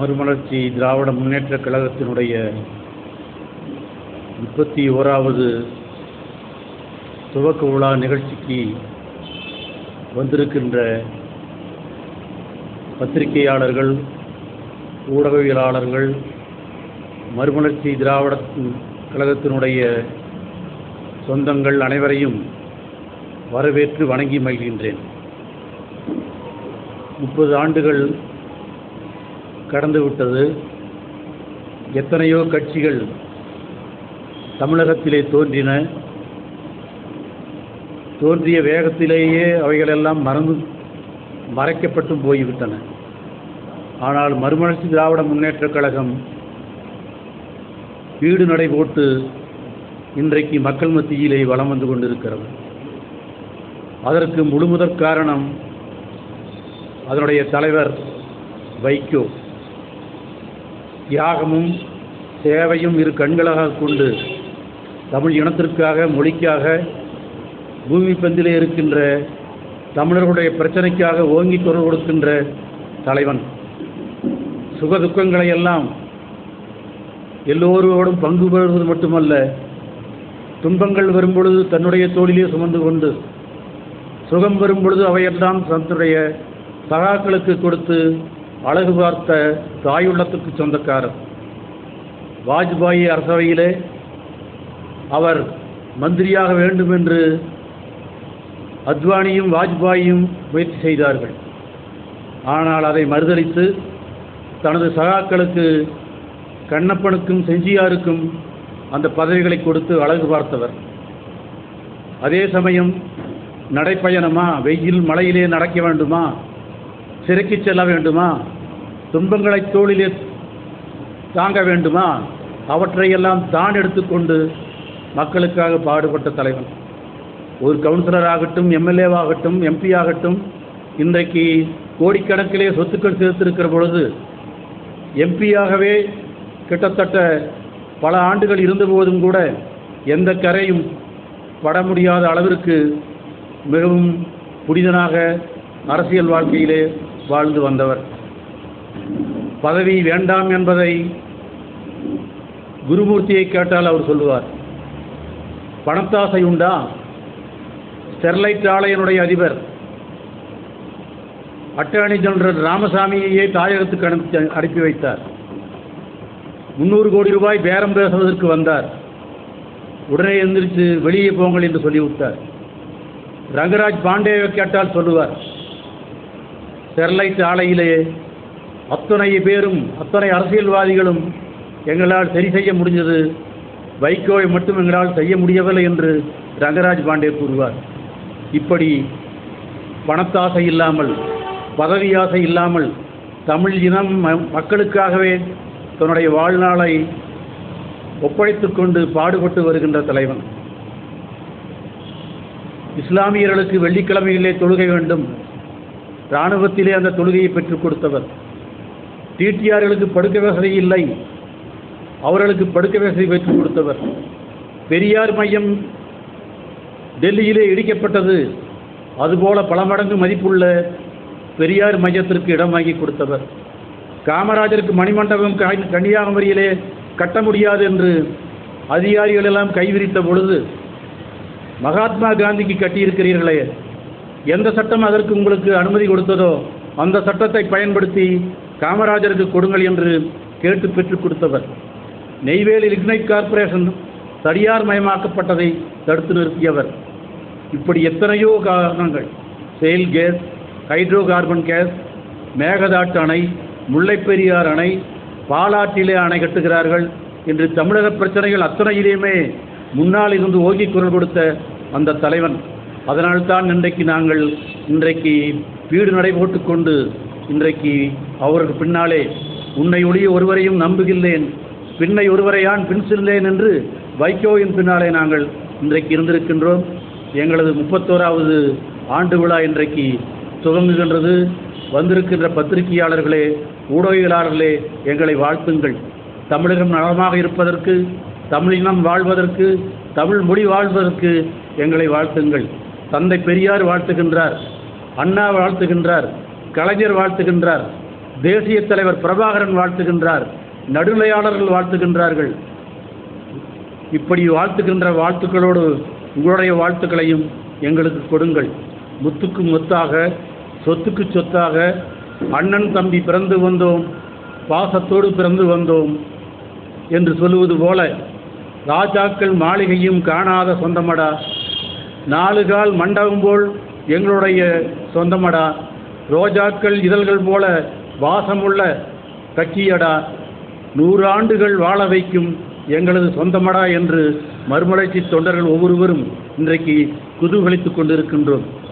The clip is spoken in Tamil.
மறுமலர்ச்சி திராவிட முன்னேற்றக் கழகத்தினுடைய 31வது துவக்க விழா நிகழ்ச்சிக்கு வந்திருக்கின்ற பத்திரிகையாளர்கள், ஊடகவியலாளர்கள், மறுமலர்ச்சி திராவிட கழகத்தினுடைய சொந்தங்கள் அனைவரையும் வரவேற்று வணங்கி மகிழ்கின்றேன். 30 ஆண்டுகள் கடந்துவிட்டது. எத்தனையோ கட்சிகள் தமிழகத்திலே தோன்றிய வேகத்திலேயே அவைகளெல்லாம் மறைக்கப்பட்டு போய்விட்டன. ஆனால் மறுமலர்ச்சி திராவிட முன்னேற்றக் கழகம் வீடு நடை போட்டு இன்றைக்கு மக்கள் மத்தியிலே வலம் வந்து கொண்டிருக்கிறது. அதற்கு முழுமுதற் காரணம் அதனுடைய தலைவர் வைகோ. தியாகமும் சேவையும் இரு கண்களாக கொண்டு தமிழ் இனத்திற்காக, மொழிக்காக, பூமி பந்திலே இருக்கின்ற தமிழர்களுடைய பிரச்சனைக்காக ஓங்கி குரல் கொடுக்கின்ற தலைவன். சுக துக்கங்களை எல்லாம் எல்லோரோடும் பங்கு பெறுவது மட்டுமல்ல, துன்பங்கள் வரும்பொழுது தன்னுடைய தோளிலே சுமந்து கொண்டு, சுகம் வரும்பொழுது அவையெல்லாம் தன்னுடைய சகாக்களுக்கு கொடுத்து அழகு பார்த்த தாயுள்ளத்துக்கு சொந்தக்காரர். வாஜ்பாயி அரசவையிலே அவர் மந்திரியாக வேண்டும் என்று அத்வானியும் வாஜ்பாயும் முயற்சி செய்தார்கள். ஆனால் அதை மறுதலித்து தனது சகாக்களுக்கு, கண்ணப்பனுக்கும் செஞ்சியாருக்கும் அந்த பதவிகளை கொடுத்து அழகு பார்த்தவர். அதே சமயம் நடைப்பயணமா, வெயில் மழையிலே நடக்க வேண்டுமா, சிறைக்கு செல்ல வேண்டுமா, துன்பங்களை தோளிலே தாங்க வேண்டுமா, அவற்றையெல்லாம் தான் எடுத்துக்கொண்டு மக்களுக்காக பாடுபட்ட தலைவன். ஒரு கவுன்சிலராகட்டும், எம்எல்ஏவாகட்டும், எம்பி ஆகட்டும், இன்றைக்கு கோடிக்கணக்கிலே சொத்துக்கள் சேர்த்திருக்கிற பொழுது எம்பியாகவே கிட்டத்தட்ட பல ஆண்டுகள் இருந்தபோதும் கூட எந்த கரையும் பட முடியாத அளவிற்கு மிகவும் புனிதனாக அரசியல் வாழ்க்கையிலே வாழ்ந்து வந்தவர். பதவி வேண்டாம் என்பதை குருமூர்த்தியை கேட்டால் அவர் சொல்லுவார். பணத்தாசை உண்டா? ஸ்டெர்லைட் ஆலையினுடைய அதிபர் அட்டர்னி ஜெனரல் ராமசாமியையே தாயகத்துக்கு அனுப்பி வைத்தார். 300 கோடி ரூபாய் பேரம் பேசுவதற்கு வந்தார். உடனே எந்திரிச்சு வெளியே போங்கள் என்று சொல்லிவிட்டார். ரங்கராஜ் பாண்டேவை கேட்டால் சொல்லுவார், ஸ்டெர்லைட் ஆலையிலே அத்தனை பேரும், அத்தனை அரசியல்வாதிகளும் எங்களால் சரி செய்ய முடிஞ்சது, வைகோவை மட்டும் எங்களால் செய்ய முடியவில்லை என்று ரங்கராஜ் பாண்டே கூறுவார். இப்படி பணத்தாசை இல்லாமல், பதவி ஆசை இல்லாமல், தமிழ் இனம் மக்களுக்காகவே தன்னுடைய வாழ்நாளை ஒப்படைத்து கொண்டு பாடுபட்டு வருகின்ற தலைவன். இஸ்லாமியர்களுக்கு வெள்ளிக்கிழமையிலே தொழுகை வேண்டும், இராணுவத்திலே அந்த தொழுகையை பெற்றுக் கொடுத்தவர். டிடிஆர்களுக்கு படுக்கை வசதி இல்லை, அவர்களுக்கு படுக்கை வசதி பெற்றுக் கொடுத்தவர். பெரியார் மையம் டெல்லியிலே இடிக்கப்பட்டது, அதுபோல பல மடங்கு மதிப்புள்ள பெரியார் மையத்திற்கு இடம் வாங்கி கொடுத்தவர். காமராஜருக்கு மணிமண்டபம் கன்னியாகுமரியிலே கட்ட முடியாது என்று அதிகாரிகள் எல்லாம் கைவிரித்த பொழுது, மகாத்மா காந்திக்கு கட்டியிருக்கிறீர்களே, எந்த சட்டம் அதற்கு உங்களுக்கு அனுமதி கொடுத்ததோ அந்த சட்டத்தை பயன்படுத்தி காமராஜருக்கு கொடுங்கள் என்று கேட்டு பெற்றுக் கொடுத்தவர். நெய்வேலி லிக்னைட் கார்ப்பரேஷன் தனியார் மயமாக்கப்பட்டதை தடுத்து நிறுத்தியவர். இப்படி எத்தனையோ காரணங்கள், செயல் gas, hydro carbon gas, Mekedatu அணை, முல்லைப்பெரியார் அணை, பாலாற்றிலே அணை கட்டுகிறார்கள் என்று தமிழக பிரச்சனைகள் அத்தனையிலேயுமே முன்னால் இருந்து ஓங்கி குரல் கொடுத்த அந்த தலைவன். அதனால்தான் இன்றைக்கு வீடு நடை போட்டுக்கொண்டு இன்றைக்கு அவருக்கு பின்னாலே உன்னை ஒழிய ஒருவரையும் நம்புகின்றேன், பின்னை ஒருவரையான் பின் செல்லேன் என்று வைகோவின் பின்னாலே நாங்கள் இன்றைக்கு இருந்திருக்கின்றோம். எங்களது 31வது ஆண்டு விழா இன்றைக்கு துவங்குகின்றது. வந்திருக்கின்ற பத்திரிகையாளர்களே, ஊடகவியலாளர்களே, எங்களை வாழ்த்துங்கள். தமிழகம் நலமாக இருப்பதற்கு, தமிழினம் வாழ்வதற்கு, தமிழ் மொழி வாழ்வதற்கு எங்களை வாழ்த்துங்கள். தந்தை பெரியார் வாழ்த்துகின்றார், அண்ணா வாழ்த்துகின்றார், கலைஞர் வாழ்த்துகின்றார். தேசிய தலைவர் பிரபாகரன் வாழ்த்துகின்றார், நடுநிலையாளர்கள் வாழ்த்துகின்றார்கள். இப்படி வாழ்த்துகின்ற வாழ்த்துக்களோடு உங்களுடைய வாழ்த்துக்களையும் எங்களுக்கு கொடுங்கள். முத்துக்கு முத்தாக, சொத்துக்கு சொத்தாக, அண்ணன் தம்பி பிறந்து வந்தோம், பாசத்தோடு பிறந்து வந்தோம் என்று சொல்லுவது போல, ராஜாக்கள் மாளிகையும் காணாத சொந்தமடா, 4 கால் மண்டபம் போல் எங்களுடைய சொந்தமடா, ரோஜாக்கள் இதழ்கள் போல வாசமுள்ள கட்சியடா, 100 ஆண்டுகள் வாழ வைக்கும் எங்களது சொந்தமடா என்று மறுமலர்ச்சி தொண்டர்கள் ஒவ்வொருவரும் இன்றைக்கு குதூகலித்துக் கொண்டிருக்கின்றோம்.